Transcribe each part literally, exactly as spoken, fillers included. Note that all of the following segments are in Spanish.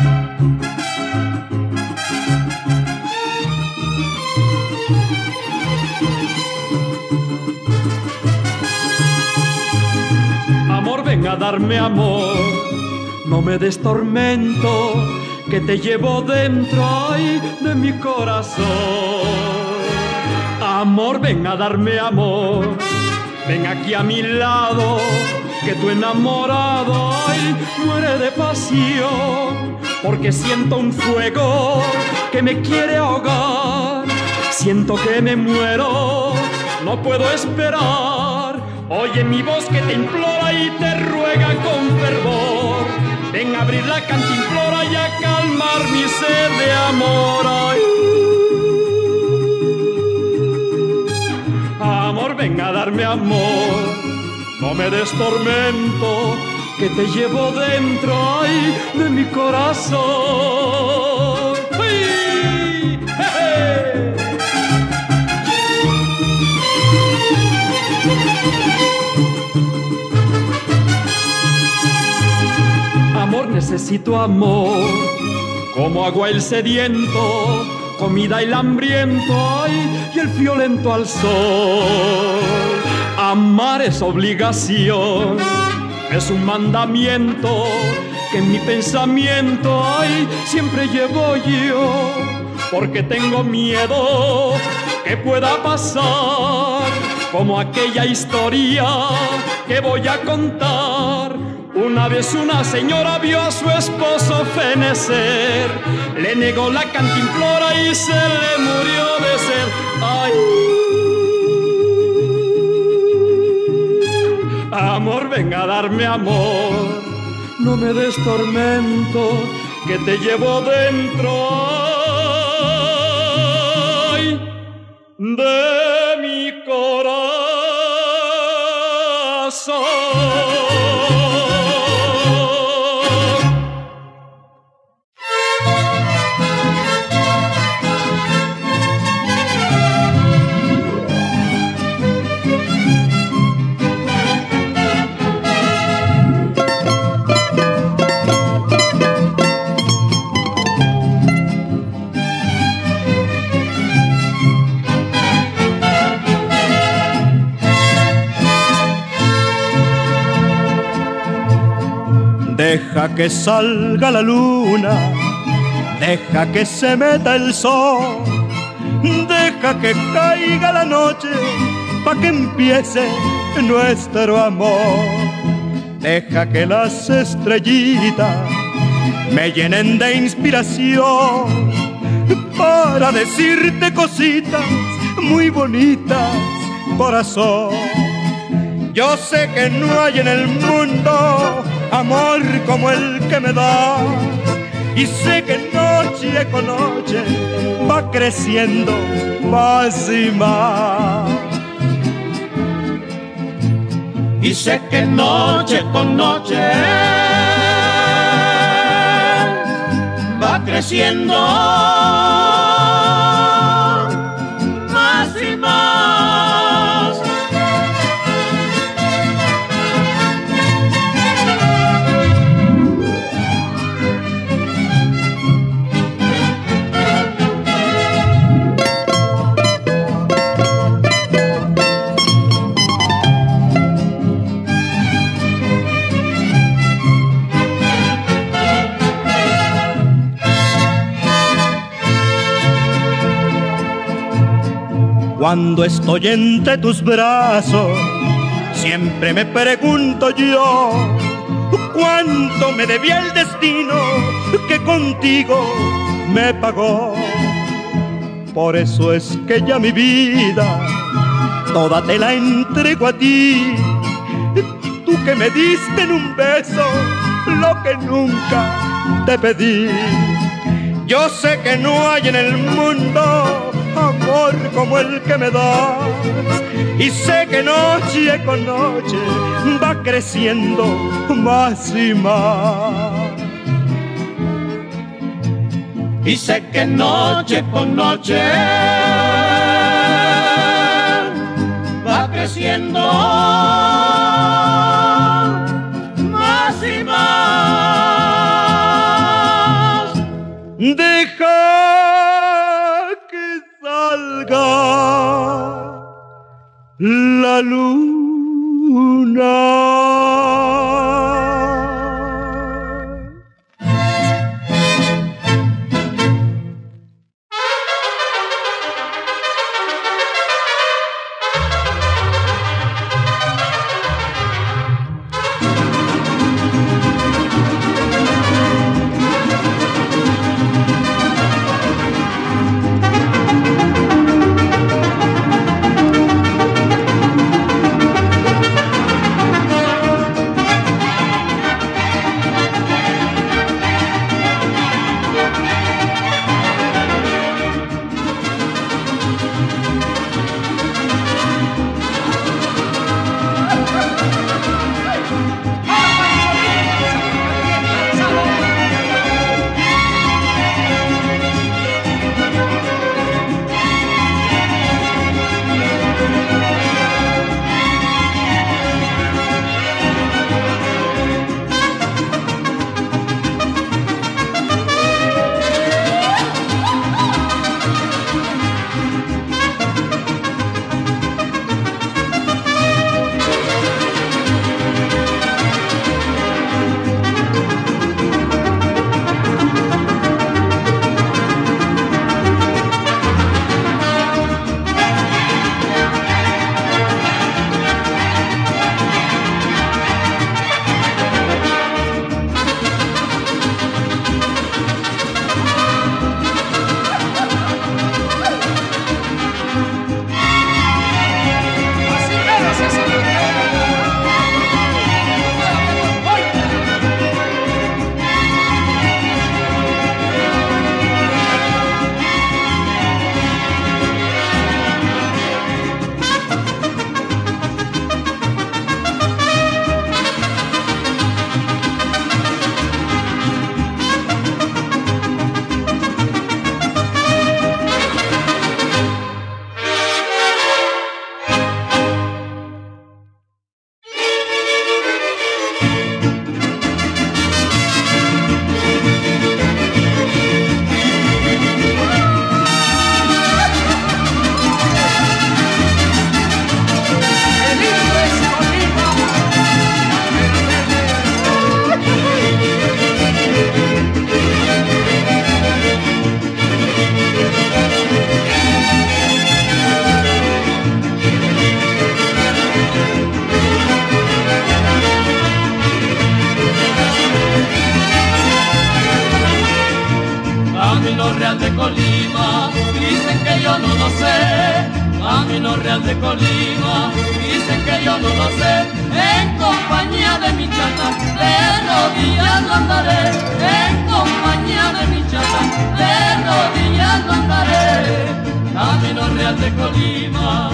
Amor, ven a darme amor, no me des tormento, que te llevo dentro, ay, de mi corazón. Amor, ven a darme amor, ven aquí a mi lado, que tu enamorado, ay, muere de pasión, porque siento un fuego que me quiere ahogar, siento que me muero, no puedo esperar. Oye mi voz que te implora y te ruega con fervor, ven a abrir la cantimplora y a calmar mi sed de amor. Ay. Amor, ven a darme amor, no me des tormento, que te llevo dentro, ay, de mi corazón. ¡Uy! ¡Jeje! Amor, necesito amor, como agua el sediento, comida el hambriento, ay, y el violento al sol. Amar es obligación, es un mandamiento que en mi pensamiento, ay, siempre llevo yo, porque tengo miedo que pueda pasar como aquella historia que voy a contar. Una vez una señora vio a su esposo fenecer, le negó la cantimplora y se le murió de sed. Ay. Amor, ven a darme amor, no me des tormento, que te llevo dentro, ay, de mi corazón. Deja que salga la luna, deja que se meta el sol, deja que caiga la noche, pa' que empiece nuestro amor. Deja que las estrellitas me llenen de inspiración para decirte cositas muy bonitas, corazón. Yo sé que no hay en el mundo amor como el que me das, y sé que noche con noche va creciendo más y más. Y sé que noche con noche va creciendo más y más. Cuando estoy entre tus brazos, siempre me pregunto yo, ¿cuánto me debía el destino que contigo me pagó? Por eso es que ya mi vida toda te la entrego a ti, tú que me diste en un beso lo que nunca te pedí. Yo sé que no hay en el mundo amor como el que me das, y sé que noche con noche va creciendo más y más. Y sé que noche con noche va creciendo más y más. deja que salga la luna. de Colima, dicen que yo no lo sé. Camino Real de Colima, dicen que yo no lo sé. En compañía de mi chata, de rodillas no andaré. En compañía de mi chata, de rodillas no andaré. Camino Real de Colima.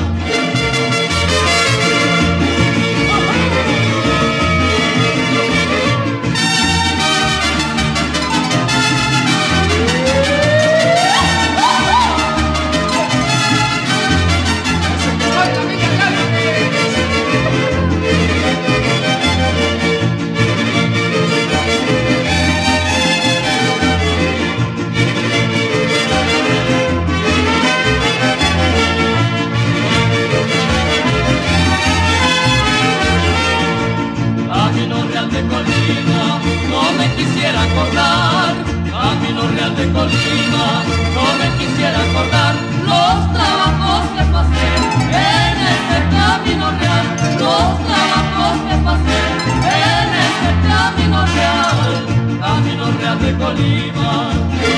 No me quisiera acordar, Camino Real de Colima, no me quisiera acordar los trabajos que pasé en este Camino Real, los trabajos que pasé en este Camino Real, Camino Real de Colima.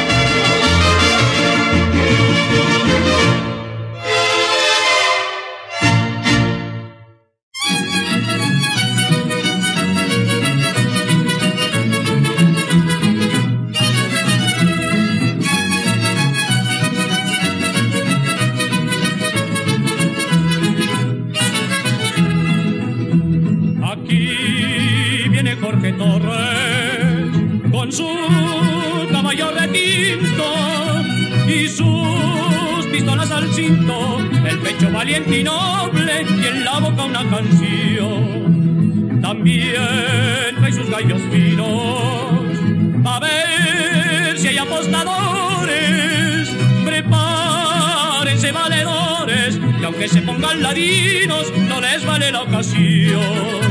Jorge Torres con su caballo retinto y sus pistolas al cinto, el pecho valiente y noble y en la boca una canción. También trae sus gallos finos a ver si ella los dadores, prepárense valedores, que aunque se pongan ladinos, no les vale la ocasión.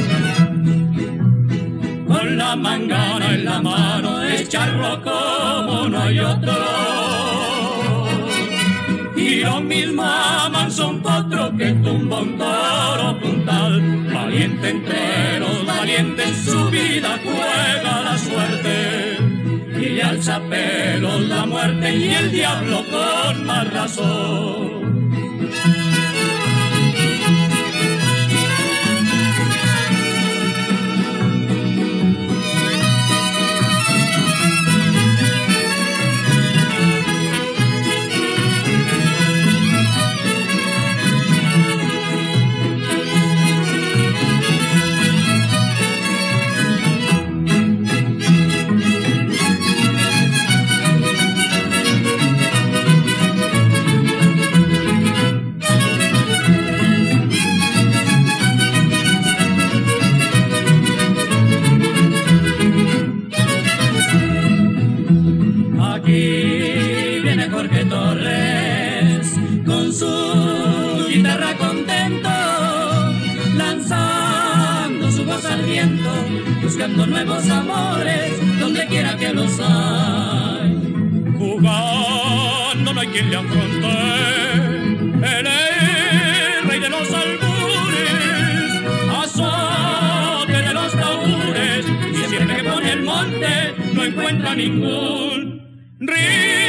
Con la mangana en la mano, echarlo como no hay otro. Y lo mismo aman son potro que tumba un toro puntal. Valiente entre los valientes, su vida juega la suerte. Y le alza pelos la muerte y el diablo con más razón. Buscando nuevos amores donde quiera que los hay. Jugando no hay quien le afronte. Él es rey de los albures, azote de los taúres, y siempre que pone el monte no encuentra ningún rival.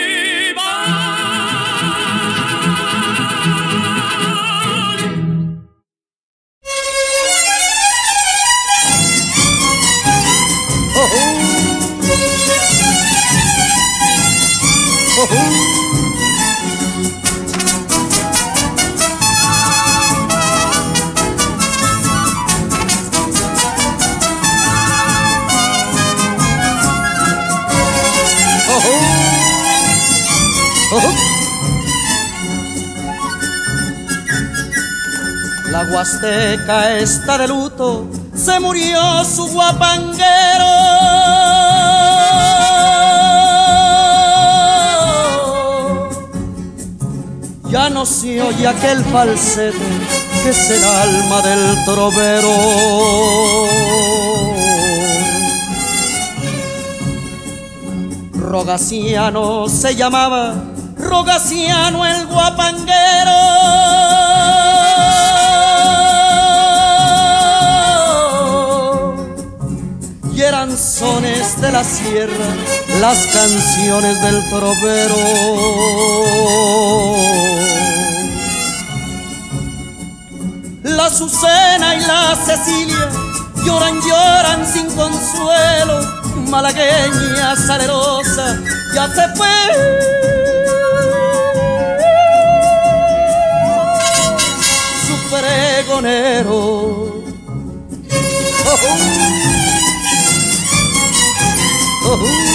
La Huasteca está de luto, se murió su guapanguero. Ya no se oye aquel falsete que es el alma del trovero. Rogaciano se llamaba, Rogaciano el guapanguero. Y eran sones de la sierra, las canciones del trovero. La Azucena y la Cecilia lloran, lloran sin consuelo. Malagueña salerosa ya se fue. Su pregonero. Oh, oh. Oh, oh.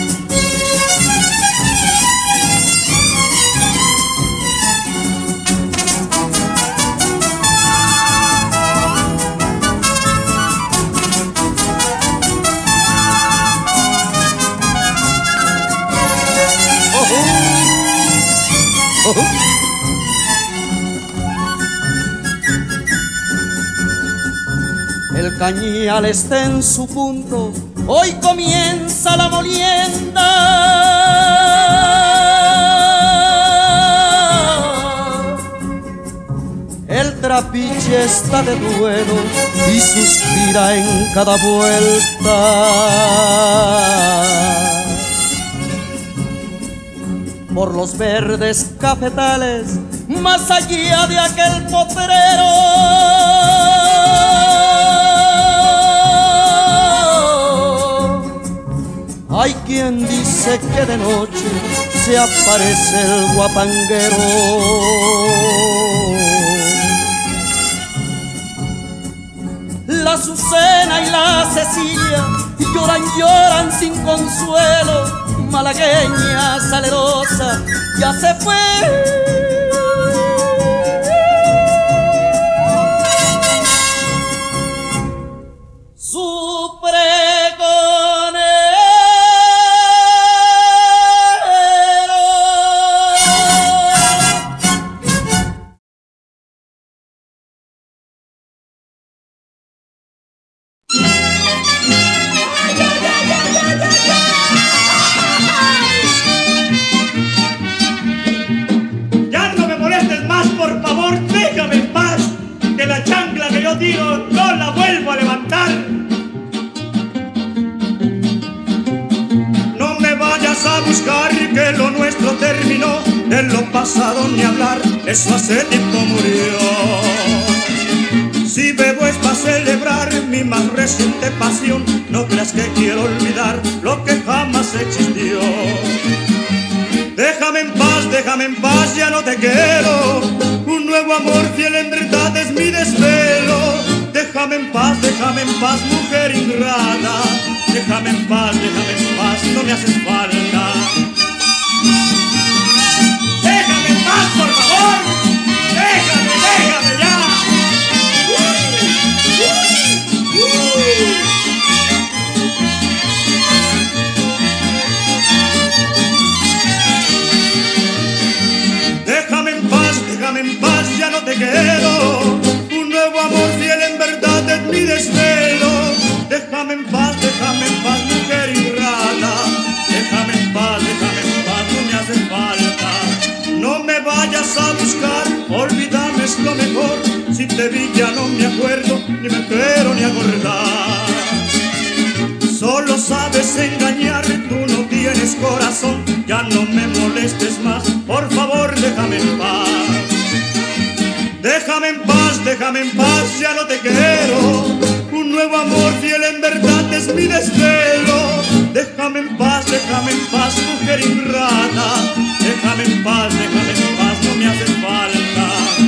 El cañal está en su punto, hoy comienza la molienda. El trapiche está de duelo y suspira en cada vuelta. Por los verdes cafetales, más allá de aquel potrero, hay quien dice que de noche se aparece el guapanguero. La Azucena y la Cecilia lloran, lloran sin consuelo. Malagueña salerosa ya se fue. Su pregonero. buscar que lo nuestro terminó, de lo pasado ni hablar, eso hace tiempo murió. Si bebo es para celebrar mi más reciente pasión, no creas que quiero olvidar lo que jamás existió. Déjame en paz, déjame en paz, ya no te quiero. Un nuevo amor fiel en verdad es mi desvelo. Déjame en paz, déjame en paz, mujer ingrata. Déjame en paz, déjame en paz, no me haces falta. Déjame en paz, por favor. Déjame, déjame ya. Déjame en paz, déjame en paz, ya no te quiero. Un nuevo amor fiel en verdad es mi desvelo. Déjame en paz, déjame en paz, mujer ingrata. Déjame en paz, déjame en paz, no me hace falta. No me vayas a buscar, olvídame es lo mejor. Si te vi ya no me acuerdo, ni me quiero ni acordar. Solo sabes engañar, tú no tienes corazón. Ya no me molestes más, por favor déjame en paz. Déjame en paz, déjame en paz, ya no te quiero. Un nuevo amor fiel en verdad es mi desvelo. Déjame en paz, déjame en paz, mujer ingrata. Déjame en paz, déjame en paz, no me hace falta.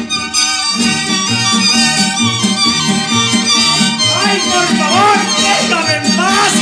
¡Ay, por favor, déjame en paz!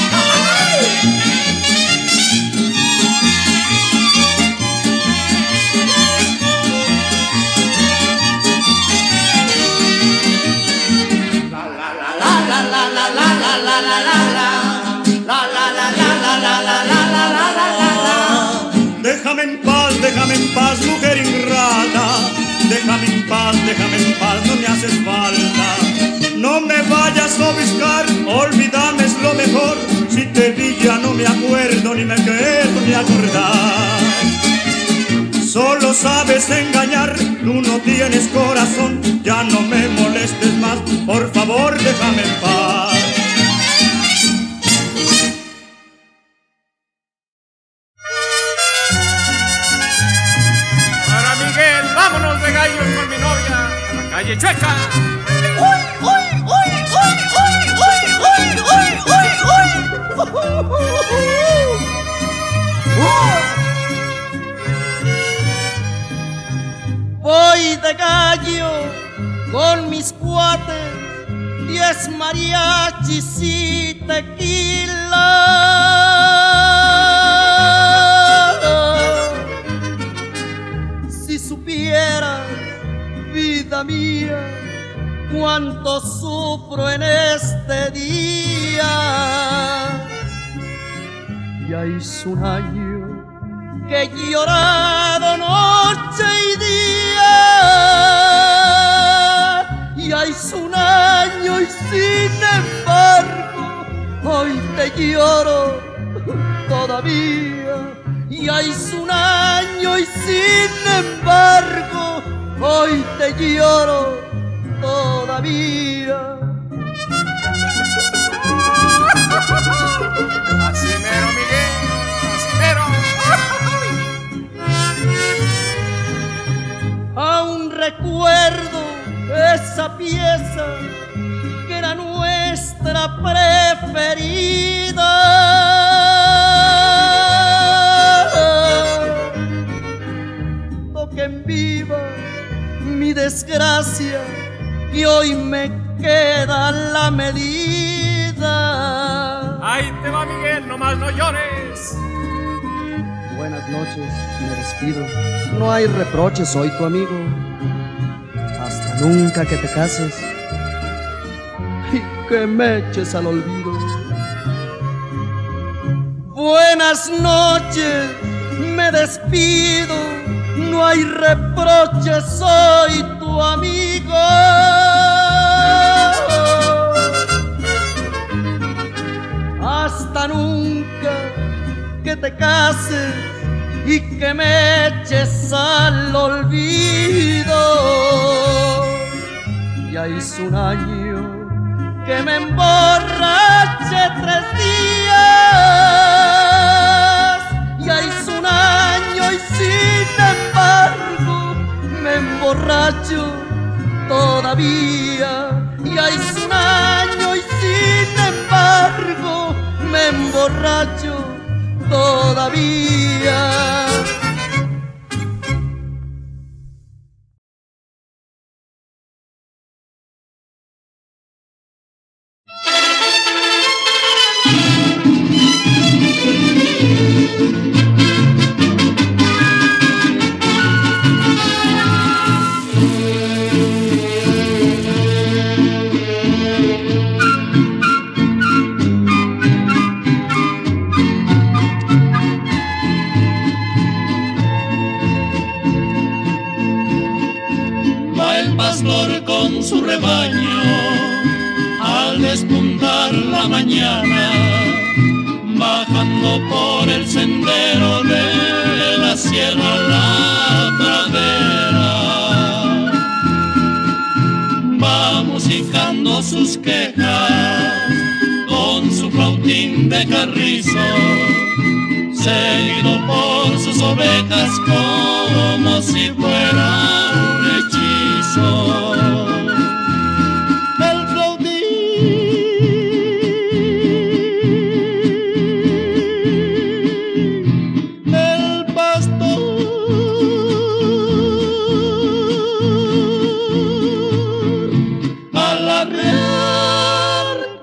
Déjame en paz, déjame en paz, mujer ingrata. Déjame en paz, déjame en paz, no me haces falta. No me vayas a buscar, olvídame es lo mejor. Si te vi ya no me acuerdo, ni me quiero ni acordar. Solo sabes engañar, tú no tienes corazón. Ya no me molestes más, por favor déjame en paz. Para Miguel, vámonos de gallos con mi novia a la calle Chueca. ¡Uy, uy, uy, uy, uy, uy, uy, uy, uy, uy! Voy de gallo con mis cuates, diez mariachis y tequila. Si supieras, vida mía, cuánto sufro en este día. Ya hizo un año que he llorado noche y día. Ya hizo un año y sin embargo hoy te lloro todavía. Ya hizo un año y sin embargo hoy te lloro todavía. Así mero, Miguel, así mero. Aún recuerdo esa pieza que era nuestra preferida. Toquen viva mi desgracia y hoy me queda la medida. Ahí te va, Miguel, nomás no llores. Buenas noches, me despido. No hay reproches, soy tu amigo. Hasta nunca que te cases y que me eches al olvido. Buenas noches, me despido. No hay reproches, soy tu amigo. Hasta nunca que te cases y que me eches al olvido. Ya hizo un año que me emborraché tres días. Ya hizo todavía. Con su rebaño al despuntar la mañana, bajando por el sendero de la sierra a la pradera, va musicando sus quejas con su flautín de carrizo, seguido por sus ovejas como si fuera un hechizo. El flautín del pastor al arrear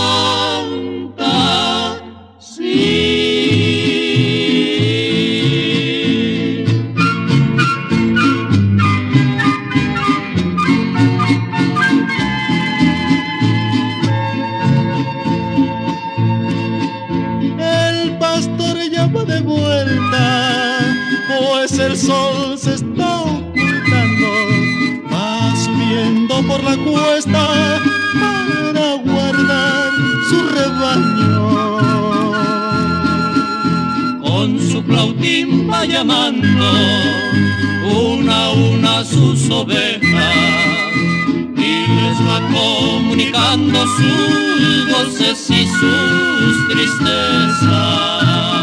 canta sí. El sol se está ocultando, va subiendo por la cuesta para guardar su rebaño. Con su flautín va llamando una a una sus ovejas y les va comunicando sus goces y sus tristezas.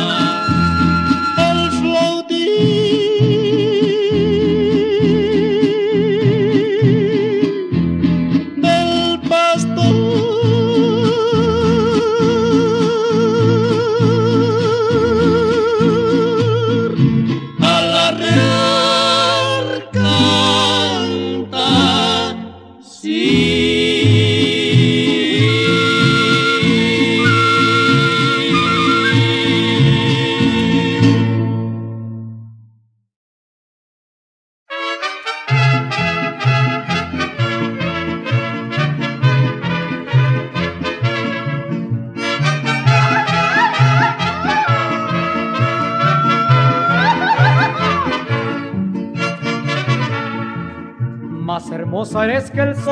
Más hermosa eres que el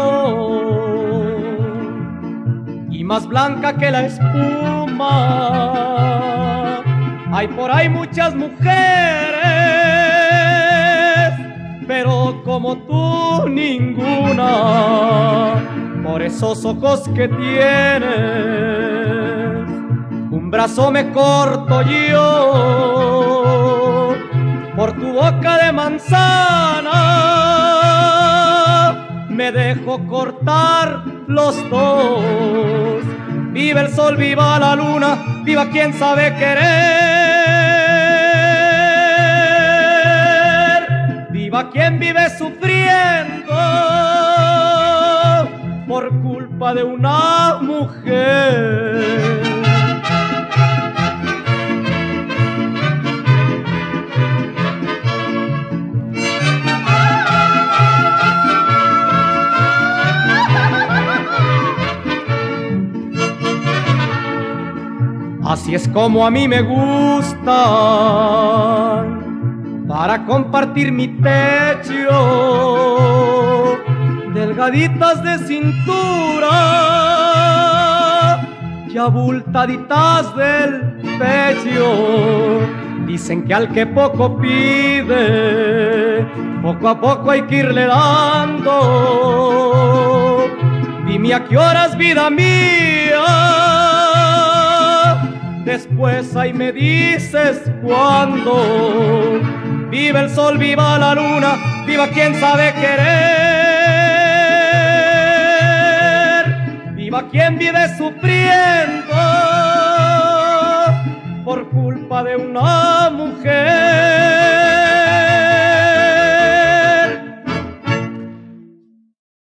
sol y más blanca que la espuma. Hay por ahí muchas mujeres, pero como tú ninguna. Por esos ojos que tienes, un brazo me corto yo, por tu boca de manzana me dejo cortar los dos. Viva el sol, viva la luna, viva quien sabe querer. Viva quien vive sufriendo por culpa de una mujer. Así es como a mí me gustan, para compartir mi techo, delgaditas de cintura y abultaditas del pecho. Dicen que al que poco pide, poco a poco hay que irle dando. Dime a qué horas, vida mía, después ahí me dices cuándo. Viva el sol, viva la luna, viva quien sabe querer. Viva quien vive sufriendo por culpa de una mujer.